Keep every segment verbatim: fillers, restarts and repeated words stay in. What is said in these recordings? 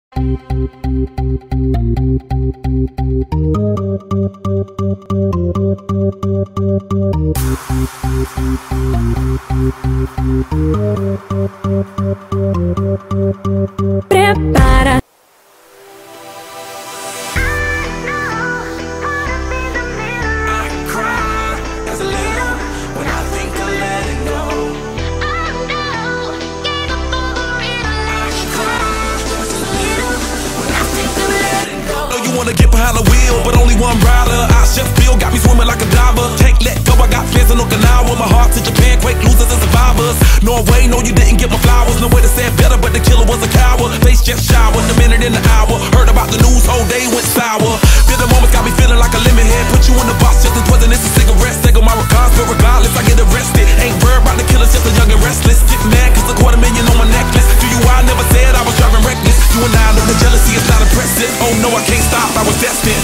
Prepara. Wanna get behind the wheel, but only one rider. I chef feel got me swimming like a diver. Can't let go, I got plans in Okinawa. My heart to Japan, quake losers and survivors. Norway, no you didn't get my flowers. No way to say it better, but the killer was a coward. Face just showered, the minute in the hour. Heard about the news, whole day went sour. Feel the moments got me feeling like a lemon head. Put you in the box just as poisonous as cigarettes. Take on my regards, but regardless I get arrested. Ain't worried about the killers, just a young and restless. Get mad cause a quarter million on my necklace. Do you I never said I was driving reckless. You and I know the jealousy is not impressive. Oh no, I can't stop, I was destined.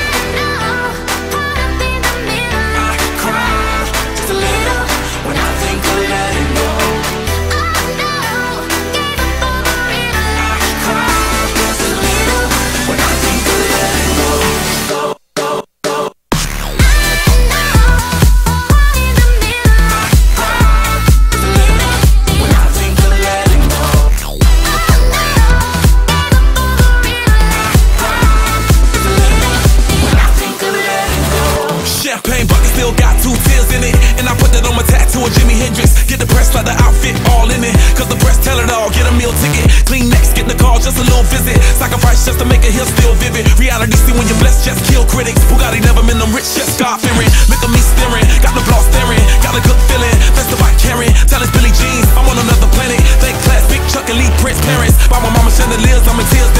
Champagne bucket still got two tears in it, and I put that on my tattoo of Jimi Hendrix. Get the press like the outfit all in it, cause the press tell it all. Get a meal ticket, clean next, get the call, just a little visit. Sacrifice just to make it here still vivid. Reality see when you're blessed, just kill critics. Bugatti never been them rich, just God fearing. Look at me staring, got the block staring, got a good feeling. That's the white Karen, tell us Billie Jean, I'm on another planet. Thank class, big Chuck and Lee Prince parents. By my mama chandeliers, I'm in tears.